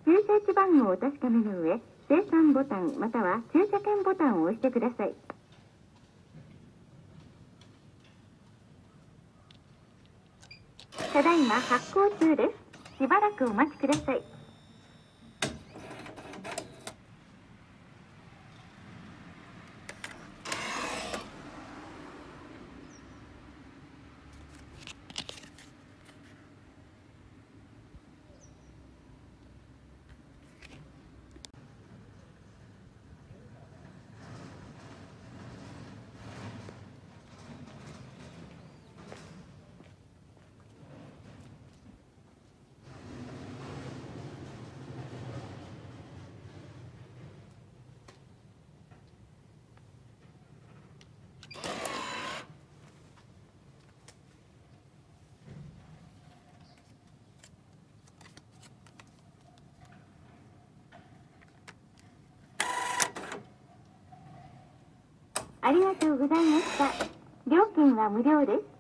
駐車位置番号をお確かめの上、精算ボタンまたは駐車券ボタンを押してください。ただいま発行中です。しばらくお待ちください。ありがとうございました。料金は無料です。